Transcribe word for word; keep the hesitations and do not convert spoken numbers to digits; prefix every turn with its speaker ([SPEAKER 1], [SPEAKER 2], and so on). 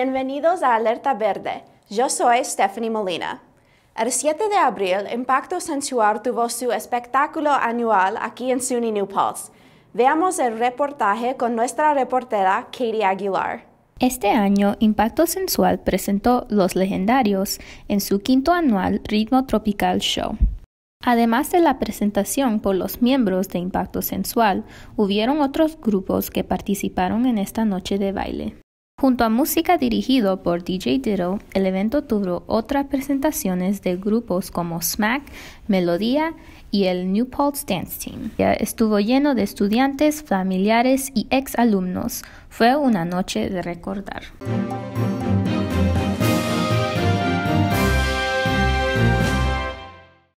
[SPEAKER 1] Bienvenidos a Alerta Verde. Yo soy Stephanie Molina. El siete de abril, Impacto Sensual tuvo su espectáculo anual aquí en SUNY New Paltz. Veamos el reportaje con nuestra reportera Katie Aguilar.
[SPEAKER 2] Este año, Impacto Sensual presentó Los Legendarios en su quinto anual Ritmo Tropical Show. Además de la presentación por los miembros de Impacto Sensual, hubieron otros grupos que participaron en esta noche de baile. Junto a música dirigido por D J Ditto, el evento tuvo otras presentaciones de grupos como Smack, Melodía y el New Paltz Dance Team. Estuvo lleno de estudiantes, familiares y ex alumnos. Fue una noche de recordar.